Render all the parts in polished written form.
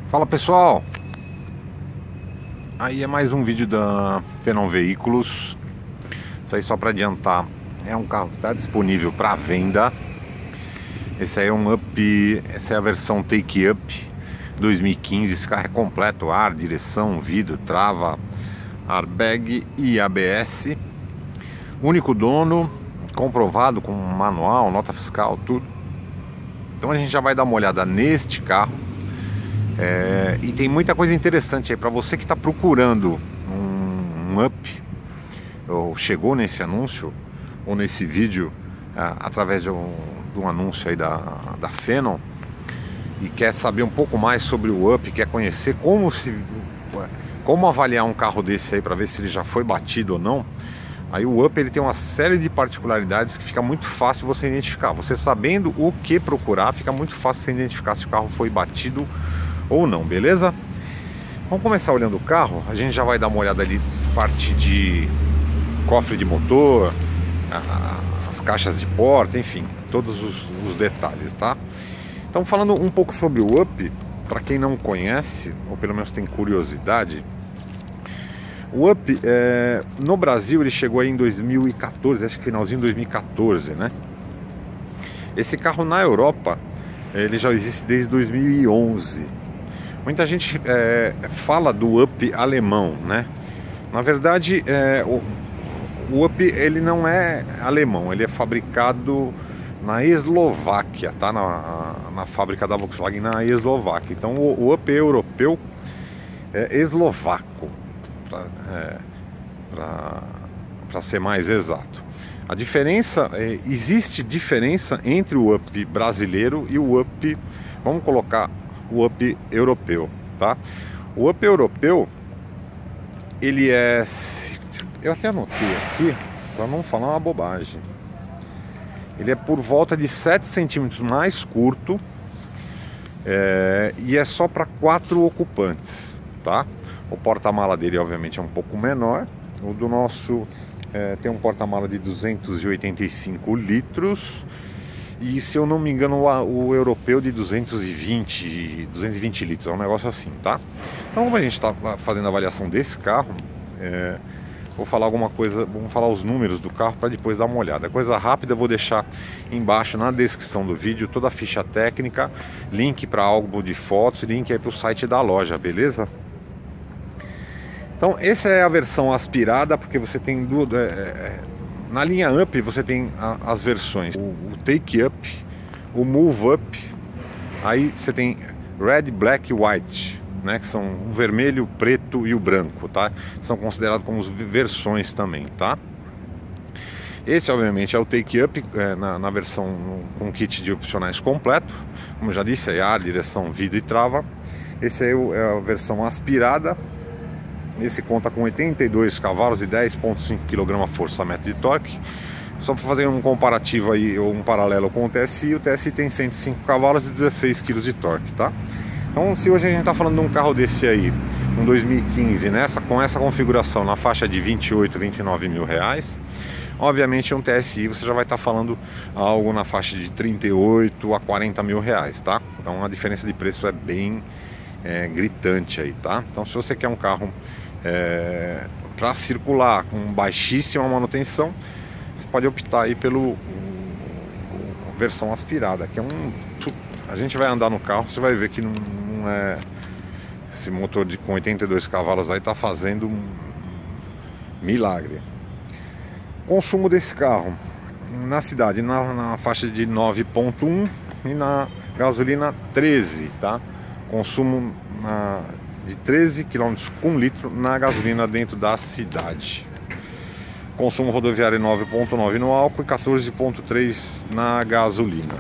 Fala pessoal, aí é mais um vídeo da Phenom Veículos. Isso aí só para adiantar, é um carro que está disponível para venda. Esse aí é um Up, essa é a versão Take Up 2015. Esse carro é completo: ar, direção, vidro, trava, airbag e ABS. Único dono, comprovado com manual, nota fiscal, tudo. Então a gente já vai dar uma olhada neste carro. E tem muita coisa interessante aí para você que está procurando um Up, ou chegou nesse anúncio ou nesse vídeo através de um anúncio aí da Phenom e quer saber um pouco mais sobre o Up, quer conhecer como avaliar um carro desse aí para ver se ele já foi batido ou não. Aí o Up ele tem uma série de particularidades que fica muito fácil você identificar. Você sabendo o que procurar, fica muito fácil você identificar se o carro foi batido ou não, beleza? Vamos começar olhando o carro. A gente já vai dar uma olhada ali, parte de cofre de motor, as caixas de porta, enfim, todos os detalhes, tá? Então, falando um pouco sobre o Up, para quem não conhece, ou pelo menos tem curiosidade, o Up, no Brasil, ele chegou aí em 2014, acho que finalzinho de 2014, né? Esse carro na Europa, ele já existe desde 2011. Muita gente fala do Up alemão, né? Na verdade, o Up ele não é alemão, ele é fabricado na Eslováquia, tá? Na fábrica da Volkswagen na Eslováquia. Então o Up europeu é eslovaco, para ser mais exato. A diferença, existe diferença entre o Up brasileiro e o Up, vamos colocar o Up europeu, tá? O Up europeu, ele é, eu até anotei aqui para não falar uma bobagem, ele é por volta de 7 centímetros mais curto, e é só para 4 ocupantes, tá? O porta-mala dele obviamente é um pouco menor. O do nosso tem um porta-mala de 285 litros. E se eu não me engano, o europeu de 220 litros, é um negócio assim, tá? Então, como a gente está fazendo a avaliação desse carro, vou falar alguma coisa, vamos falar os números do carro para depois dar uma olhada. Coisa rápida, eu vou deixar embaixo na descrição do vídeo toda a ficha técnica, link para álbum de fotos, link aí para o site da loja, beleza? Então, essa é a versão aspirada, porque você tem duas... na linha Up você tem as versões, o Take Up, o Move Up, aí você tem Red, Black e White, né, que são o vermelho, o preto e o branco, tá? São considerados como versões também, tá? Esse obviamente é o Take Up, na versão com kit de opcionais completo, como já disse, é ar, direção, vidro e trava. Esse aí é a versão aspirada. Esse conta com 82 cavalos e 10,5 kgfm de torque. Só para fazer um comparativo aí, ou um paralelo com o TSI tem 105 cavalos e 16 kg de torque, tá? Então, se hoje a gente está falando de um carro desse aí, um 2015, com essa configuração na faixa de 28, 29 mil reais, obviamente um TSI você já vai estar falando algo na faixa de 38 a 40 mil reais, tá? Então a diferença de preço é bem gritante aí, tá? Então, se você quer um carro para circular com baixíssima manutenção, você pode optar aí pelo versão aspirada, que é a gente vai andar no carro, você vai ver que não é esse motor com 82 cavalos aí tá fazendo um milagre. Consumo desse carro na cidade na faixa de 9,1 e na gasolina 13, tá? Consumo de 13 km com litro na gasolina dentro da cidade. Consumo rodoviário 9,9 no álcool e 14,3 na gasolina.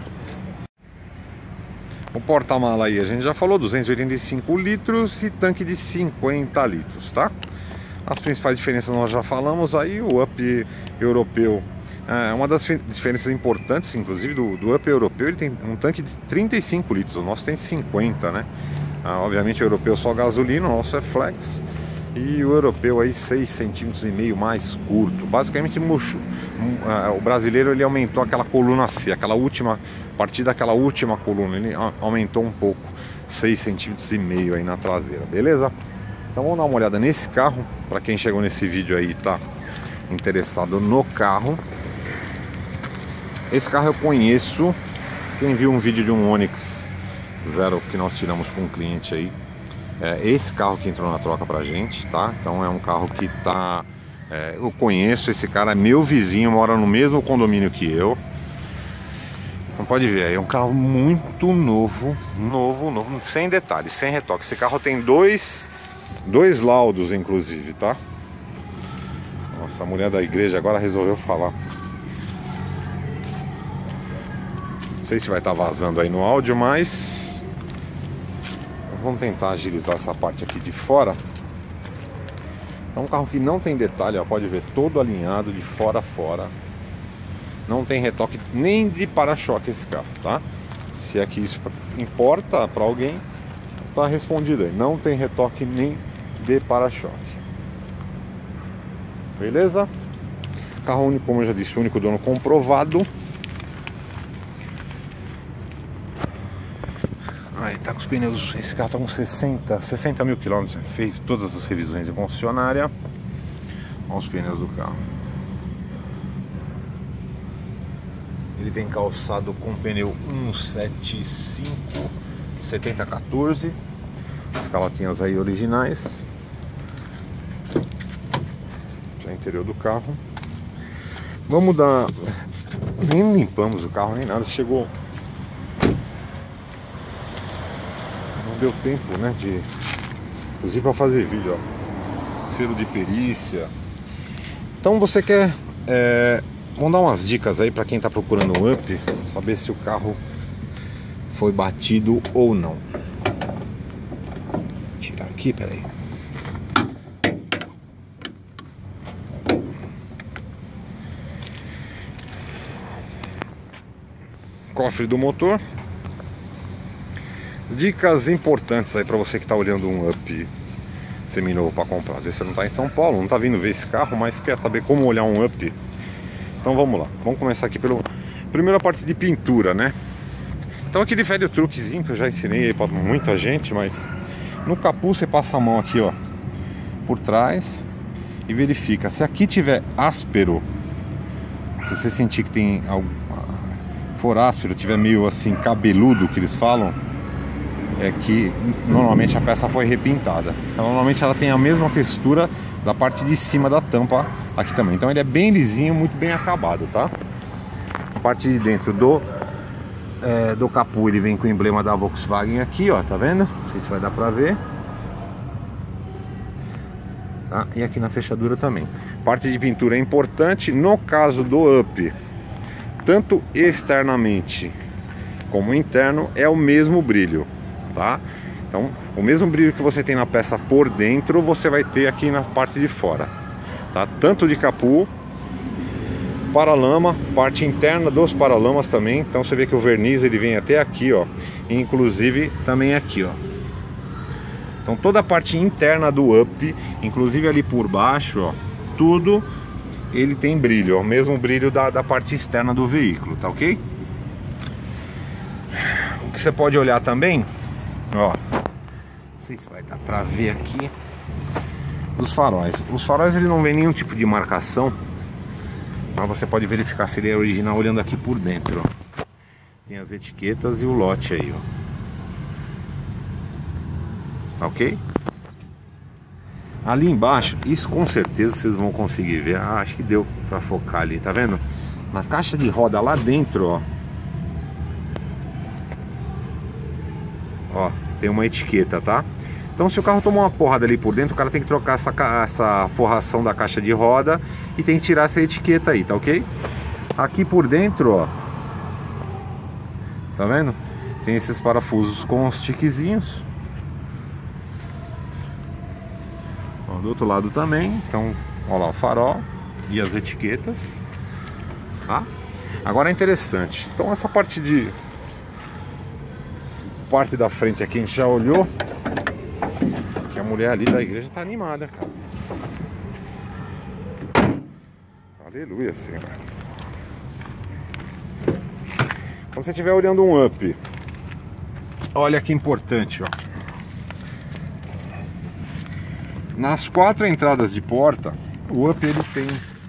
O porta-mala aí a gente já falou, 285 litros e tanque de 50 litros, tá? As principais diferenças nós já falamos aí. O Up europeu, uma das diferenças importantes, inclusive, do Up europeu, ele tem um tanque de 35 litros, o nosso tem 50, né? Obviamente o europeu só gasolina, o nosso é flex. E o europeu aí 6,5 centímetros mais curto. Basicamente o brasileiro ele aumentou aquela coluna C, aquela última, a partir daquela última coluna ele aumentou um pouco, 6,5 centímetros aí na traseira, beleza? Então vamos dar uma olhada nesse carro, para quem chegou nesse vídeo aí e tá interessado no carro. Esse carro eu conheço, quem viu um vídeo de um Onix Zero que nós tiramos para um cliente aí, é esse carro que entrou na troca pra gente, tá? Então é um carro que tá... eu conheço, esse cara é meu vizinho, mora no mesmo condomínio que eu. Então pode ver, é um carro muito novo, sem detalhes, sem retoque. Esse carro tem dois laudos, inclusive, tá? Nossa, a mulher da igreja agora resolveu falar. Não sei se vai estar vazando aí no áudio, mas... vamos tentar agilizar essa parte aqui de fora. É um carro que não tem detalhe, ó, pode ver, todo alinhado de fora a fora. Não tem retoque nem de para-choque esse carro, tá? Se é que isso importa para alguém, tá respondido aí. Não tem retoque nem de para-choque. Beleza? Carro único, como eu já disse, único dono comprovado. Aí tá com os pneus, esse carro tá com 60 mil quilômetros, fez todas as revisões em concessionária. Olha os pneus do carro. Ele vem calçado com pneu 175 7014, as calotinhas aí originais. Já interior do carro. Vamos dar... nem limpamos o carro nem nada, chegou... deu tempo, né, de inclusive para fazer vídeo, ó, selo de perícia. Então você quer vamos dar umas dicas aí para quem tá procurando um up, saber se o carro foi batido ou não. Vou tirar aqui, peraí. Cofre do motor. Dicas importantes aí para você que está olhando um up seminovo para comprar. Às vezes você não está em São Paulo, não está vindo ver esse carro, mas quer saber como olhar um up. Então vamos lá, vamos começar aqui pela primeira parte de pintura, né? Então aquele velho truquezinho que eu já ensinei aí para muita gente, mas no capô você passa a mão aqui, ó, por trás e verifica. Se aqui tiver áspero, se você sentir que tem for áspero, tiver meio assim cabeludo, que eles falam, é que normalmente a peça foi repintada. Então, normalmente ela tem a mesma textura da parte de cima da tampa aqui também. Então ele é bem lisinho, muito bem acabado, tá? A parte de dentro do capô ele vem com o emblema da Volkswagen aqui, ó, tá vendo? Não sei se vai dar pra ver. Tá? E aqui na fechadura também. Parte de pintura é importante no caso do up. Tanto externamente como interno é o mesmo brilho. Tá? Então, o mesmo brilho que você tem na peça por dentro, você vai ter aqui na parte de fora, tá? Tanto de capô, paralama, parte interna dos paralamas também. Então você vê que o verniz ele vem até aqui, ó, e inclusive também aqui, ó. Então toda a parte interna do up, inclusive ali por baixo, ó, tudo ele tem brilho, ó, o mesmo brilho da parte externa do veículo, tá ok? O que você pode olhar também, ó, não sei se vai dar pra ver aqui, os faróis. Os faróis ele não vem nenhum tipo de marcação, mas você pode verificar se ele é original olhando aqui por dentro, ó. Tem as etiquetas e o lote aí, ó. Tá ok? Ali embaixo, isso com certeza vocês vão conseguir ver. Ah, acho que deu pra focar ali, tá vendo? Na caixa de roda lá dentro, ó, ó, tem uma etiqueta, tá? Então se o carro tomou uma porrada ali por dentro, o cara tem que trocar essa forração da caixa de roda e tem que tirar essa etiqueta aí, tá ok? Aqui por dentro, ó, tá vendo? Tem esses parafusos com os tiquezinhos. Ó, do outro lado também. Então, ó lá o farol e as etiquetas, tá? Agora é interessante. Então essa parte da frente aqui a gente já olhou, que é mulher ali da igreja tá animada, cara. Aleluia, Senhor. Quando você estiver olhando um up, olha que importante, ó. Nas 4 entradas de porta, o up ele tem...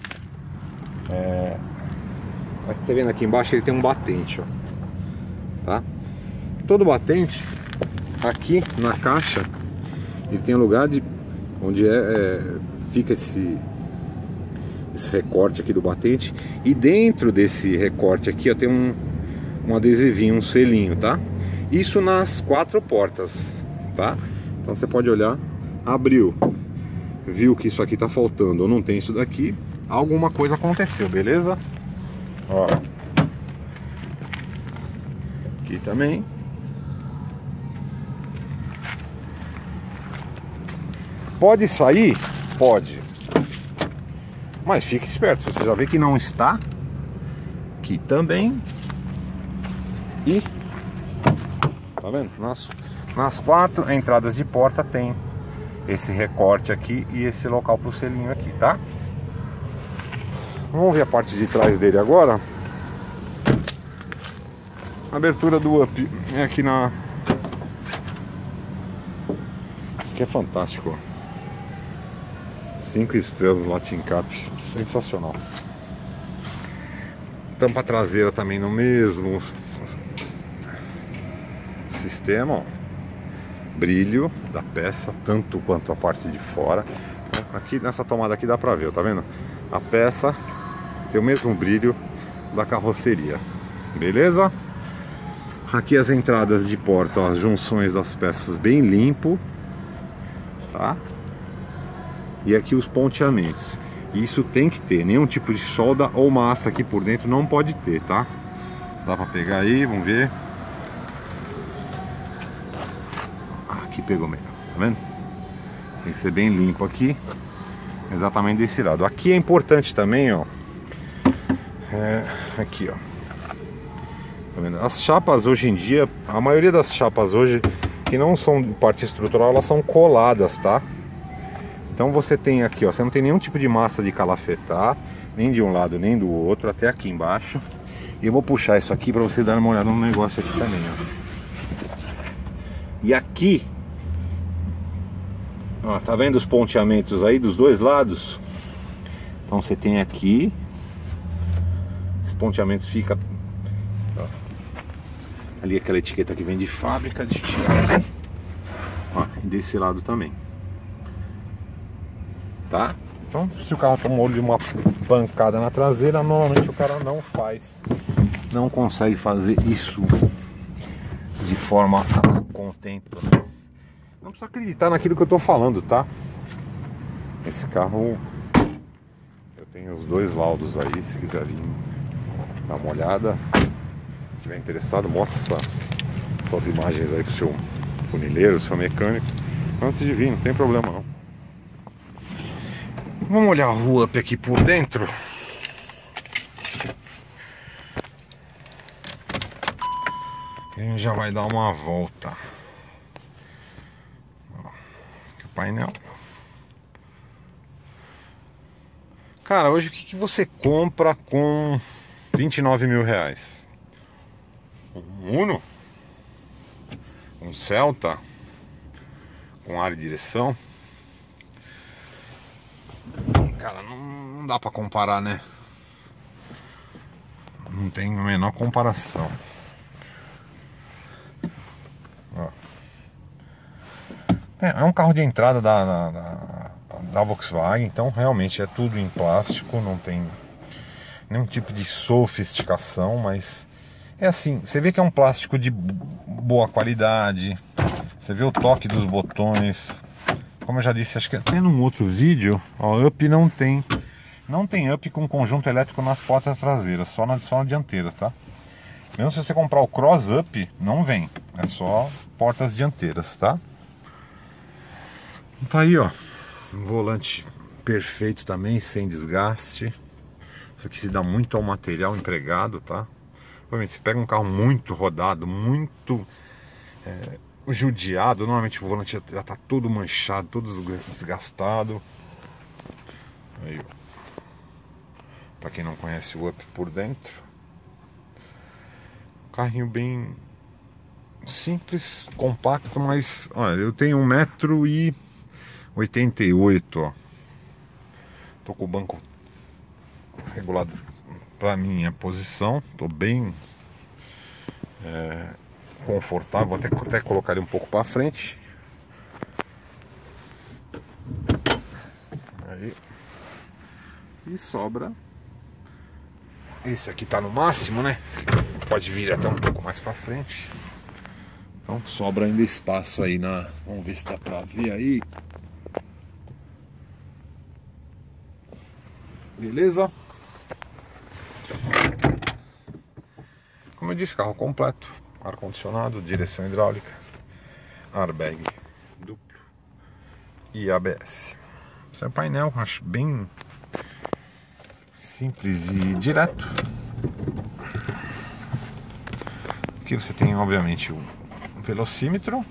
tá vendo aqui embaixo? Ele tem um batente, ó. Tá? Todo batente, aqui na caixa, ele tem um lugar de onde fica esse recorte aqui do batente. E dentro desse recorte aqui, ó, tem um adesivinho, um selinho, tá? Isso nas 4 portas, tá? Então você pode olhar, abriu, viu que isso aqui tá faltando ou não tem isso daqui, alguma coisa aconteceu, beleza? Ó, aqui também. Pode sair? Pode. Mas fique esperto, se você já vê que não está, aqui também. E tá vendo? Nas 4 entradas de porta tem esse recorte aqui e esse local pro selinho aqui, tá? Vamos ver a parte de trás dele agora. A abertura do up é aqui na... Isso aqui é fantástico, ó. 5 estrelas no Latin Cap, sensacional. Tampa traseira também no mesmo sistema, ó. Brilho da peça, tanto quanto a parte de fora. Aqui nessa tomada aqui dá pra ver, tá vendo? A peça tem o mesmo brilho da carroceria, beleza? Aqui as entradas de porta, ó, as junções das peças bem limpo, tá? E aqui os ponteamentos. Isso tem que ter, nenhum tipo de solda ou massa aqui por dentro não pode ter, tá? Dá pra pegar aí, vamos ver. Aqui pegou melhor, tá vendo? Tem que ser bem limpo aqui, exatamente desse lado. Aqui é importante também, ó. Aqui, ó. Tá vendo? As chapas hoje em dia, a maioria das chapas hoje que não são de parte estrutural, elas são coladas, tá? Então você tem aqui, ó, você não tem nenhum tipo de massa de calafetar, nem de um lado nem do outro, até aqui embaixo. E eu vou puxar isso aqui para você dar uma olhada no negócio aqui também, ó. E aqui, ó, tá vendo os ponteamentos aí dos dois lados? Então você tem aqui, esses ponteamentos ficam, ó, ali aquela etiqueta que vem de fábrica, deixa eu tirar aqui. Ó, e desse lado também. Tá? Então, se o carro tomou uma pancada na traseira, normalmente o cara não consegue fazer isso de forma contempla. Não precisa acreditar naquilo que eu tô falando, tá? Esse carro, eu tenho os 2 laudos aí, se quiser vir dar uma olhada, se estiver interessado, mostra essas imagens aí pro seu funileiro, seu mecânico, antes de vir, não tem problema não. Vamos olhar o up aqui por dentro. A gente já vai dar uma volta. Ó, aqui o painel. Cara, hoje o que você compra com 29 mil reais? Um Uno? Um Celta? Com ar e direção? Cara, não dá pra comparar, né? Não tem a menor comparação. Ó. É um carro de entrada da Volkswagen, então realmente é tudo em plástico, não tem nenhum tipo de sofisticação, mas é assim, você vê que é um plástico de boa qualidade, você vê o toque dos botões. Como eu já disse, acho que até num outro vídeo, ó, up não tem up com conjunto elétrico nas portas traseiras, só na dianteira, tá? Mesmo se você comprar o Cross Up, não vem, é só portas dianteiras, tá? Tá aí, ó, um volante perfeito também, sem desgaste. Isso aqui se dá muito ao material empregado, tá? Obviamente, você pega um carro muito rodado, muito judiado. Normalmente o volante já tá todo manchado, todo desgastado. Aí, ó. Pra quem não conhece o Up por dentro, carrinho bem simples, compacto, mas olha, eu tenho 1,88 m, ó. Tô com o banco regulado pra minha posição, tô bem confortável, vou até colocar ele um pouco para frente. Aí. E sobra. Esse aqui tá no máximo, né? Pode vir até um pouco mais para frente. Então sobra ainda espaço aí na... Vamos ver se dá pra ver aí. Beleza? Como eu disse, carro completo. Ar-condicionado, direção hidráulica, airbag duplo e ABS. Esse é o painel, acho bem simples e direto. Aqui você tem, obviamente, o velocímetro.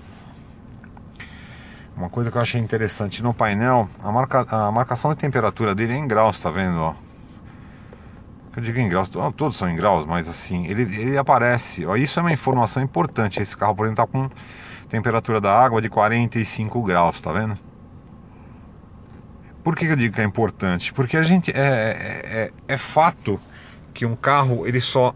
Uma coisa que eu achei interessante no painel, a marcação de temperatura dele é em graus, tá vendo? Ó? Eu digo em graus, todos são em graus, mas assim, ele aparece. Ó, isso é uma informação importante. Esse carro, por exemplo, tá com temperatura da água de 45 graus, tá vendo? Por que eu digo que é importante? Porque a gente é fato que um carro ele só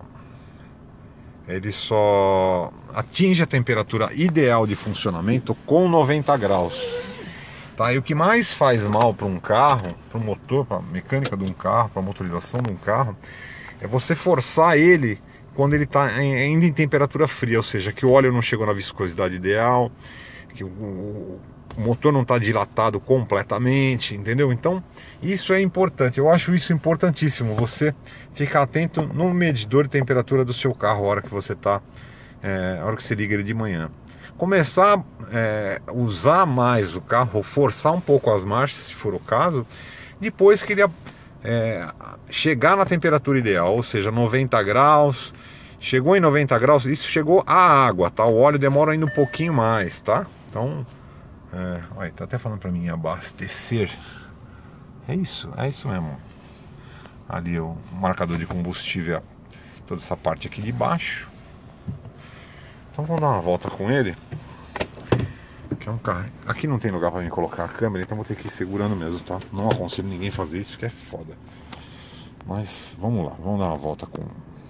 atinge a temperatura ideal de funcionamento com 90 graus. Tá? E o que mais faz mal para um carro, para o motor, para a mecânica de um carro, para a motorização de um carro, é você forçar ele quando ele está ainda em temperatura fria, ou seja, que o óleo não chegou na viscosidade ideal, que o motor não está dilatado completamente, entendeu? Então isso é importante, eu acho isso importantíssimo, você ficar atento no medidor de temperatura do seu carro a hora que você está, a hora que você liga ele de manhã. Começar a usar mais o carro, forçar um pouco as marchas, se for o caso, depois que ele chegar na temperatura ideal, ou seja, 90 graus, chegou em 90 graus, isso chegou a água, tá? O óleo demora ainda um pouquinho mais, tá? Então, olha, tá até falando pra mim abastecer, é isso mesmo. Ali o marcador de combustível, toda essa parte aqui de baixo. Então vamos dar uma volta com ele. Que é um carro. Aqui não tem lugar para mim colocar a câmera, então vou ter que ir segurando mesmo, tá? Não aconselho ninguém fazer isso, porque é foda. Mas vamos lá, vamos dar uma volta com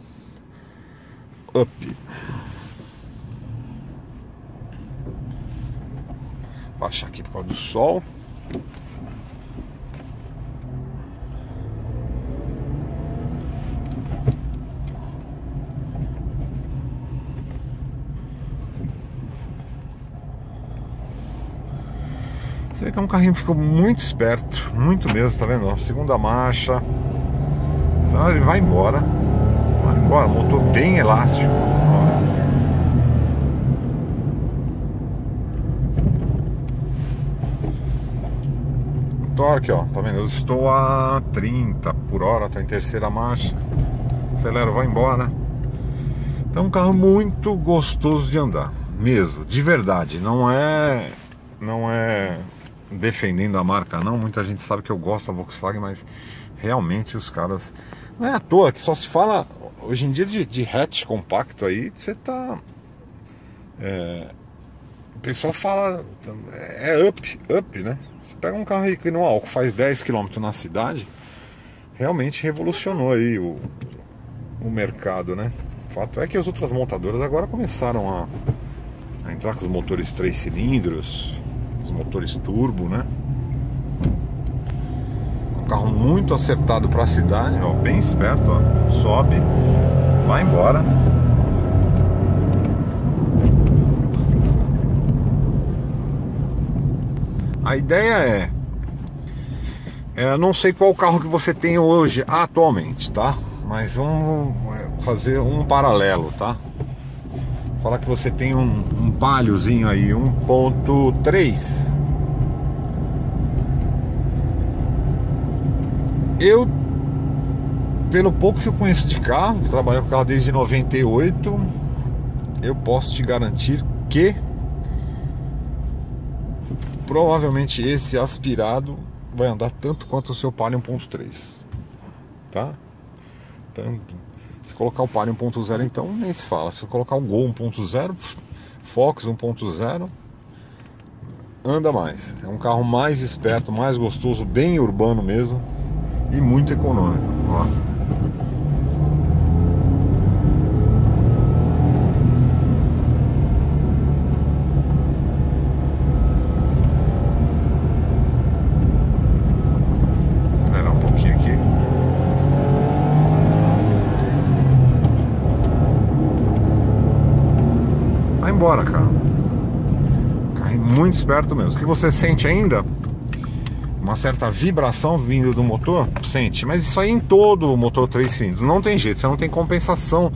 Up. Baixar aqui por causa do sol. Você vê que é um carrinho que ficou muito esperto, muito mesmo, tá vendo? Segunda marcha, senão ele vai embora, motor bem elástico. Torque, ó, tá vendo? Eu estou a 30 por hora, tô em terceira marcha, acelero, vai embora. Então é um carro muito gostoso de andar, mesmo, de verdade, não é defendendo a marca não, muita gente sabe que eu gosto da Volkswagen, mas realmente os caras, não é à toa que só se fala hoje em dia de hatch compacto aí, você tá o pessoal fala up, né? Você pega um carro aí que no álcool faz 10 km na cidade, realmente revolucionou aí o mercado, né? O fato é que as outras montadoras agora começaram a entrar com os motores 3 cilindros, os motores turbo, né? Um carro muito acertado para a cidade, ó, bem esperto, ó. Sobe, vai embora. A ideia eu não sei qual carro que você tem hoje atualmente, tá? Mas vamos fazer um paralelo, tá? Fala que você tem um Paliozinho aí, 1.3. Eu, pelo pouco que eu conheço de carro, que trabalho com carro desde 98, eu posso te garantir que provavelmente esse aspirado vai andar tanto quanto o seu Palio 1.3, tá? Tanto. Se colocar o Palio 1.0, então nem se fala. Se colocar o Gol 1.0, Fox 1.0, anda mais. É um carro mais esperto, mais gostoso, bem urbano mesmo e muito econômico. Ó. Acelerar um pouquinho aqui. Vai embora, cara. Carro muito esperto mesmo. O que você sente ainda? Uma certa vibração vindo do motor, sente, mas isso aí em todo o motor 3 cilindros, não tem jeito, você não tem compensação.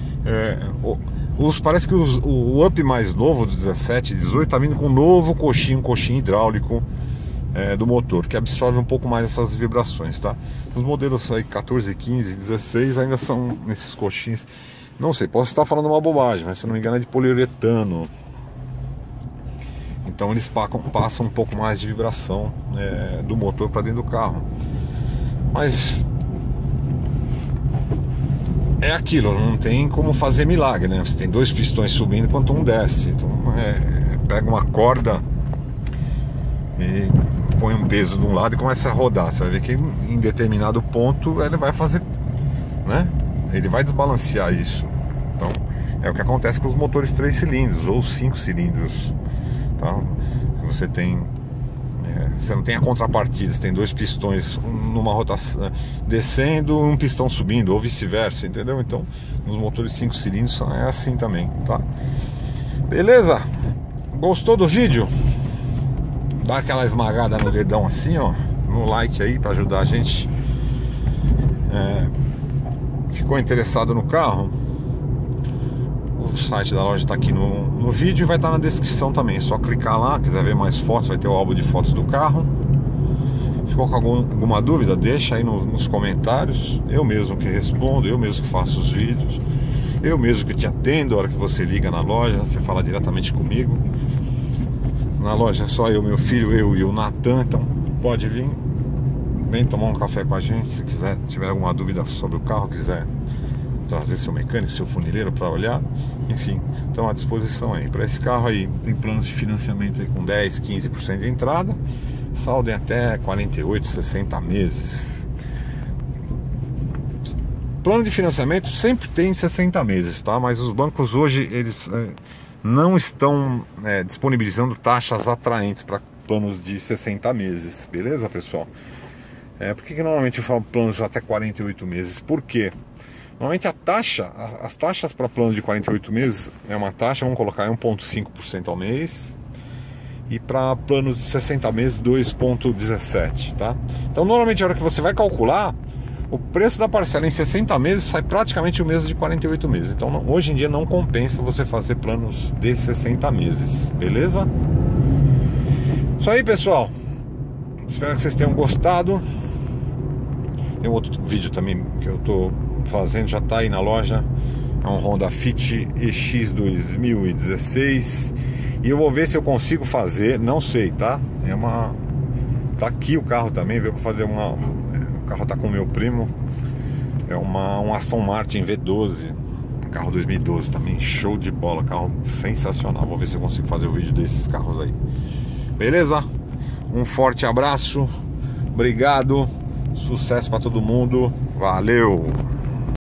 Parece que o Up mais novo, do 17, 18, tá vindo com um novo coxinho hidráulico do motor, que absorve um pouco mais essas vibrações, tá? Os modelos aí 14, 15, 16 ainda são nesses coxinhos, não sei, posso estar falando uma bobagem, mas se eu não me engano é de poliuretano. Então eles passam um pouco mais de vibração do motor para dentro do carro. Mas é aquilo, não tem como fazer milagre, né? Você tem dois pistões subindo enquanto um desce. Então pega uma corda e põe um peso de um lado e começa a rodar. Você vai ver que em determinado ponto ele vai fazer, né? Ele vai desbalancear isso. Então é o que acontece com os motores 3 cilindros ou 5 cilindros. Tá? Você tem, você não tem a contrapartida, você tem dois pistões numa rotação descendo e um pistão subindo, ou vice-versa, entendeu? Então, nos motores 5 cilindros é assim também, tá? Beleza? Gostou do vídeo? Dá aquela esmagada no dedão assim, ó, no like aí para ajudar a gente. Ficou interessado no carro? O site da loja está aqui no vídeo e vai estar na descrição também. É só clicar lá, quiser ver mais fotos, vai ter o álbum de fotos do carro. Ficou com alguma dúvida? Deixa aí nos comentários. Eu mesmo que respondo, eu mesmo que faço os vídeos, eu mesmo que te atendo a hora que você liga na loja. Você fala diretamente comigo. Na loja é só eu, meu filho, eu e o Natan. Então pode vir, vem tomar um café com a gente. Se quiser, tiver alguma dúvida sobre o carro, quiser trazer seu mecânico, seu funileiro para olhar, enfim, estão à disposição aí. Para esse carro aí, tem planos de financiamento aí com 10, 15% de entrada, saldo em até 48, 60 meses. Plano de financiamento sempre tem 60 meses, tá? Mas os bancos hoje, eles não estão disponibilizando taxas atraentes para planos de 60 meses, beleza, pessoal? Por que normalmente eu falo planos de até 48 meses? Por quê? Normalmente as taxas para plano de 48 meses é uma taxa, vamos colocar 1,5% ao mês. E para planos de 60 meses, 2,17%, tá? Então normalmente a hora que você vai calcular, o preço da parcela em 60 meses sai praticamente o mesmo de 48 meses. Então hoje em dia não compensa você fazer planos de 60 meses, beleza? Isso aí, pessoal. Espero que vocês tenham gostado. Tem outro vídeo também que eu tô fazendo, já tá aí na loja. É um Honda Fit EX 2016 e eu vou ver se eu consigo fazer, não sei, tá? Tá aqui o carro também, veio para fazer o carro tá com o meu primo. É um Aston Martin V12, carro 2012 também, show de bola, carro sensacional. Vou ver se eu consigo fazer o vídeo desses carros aí. Beleza? Um forte abraço. Obrigado. Sucesso para todo mundo. Valeu.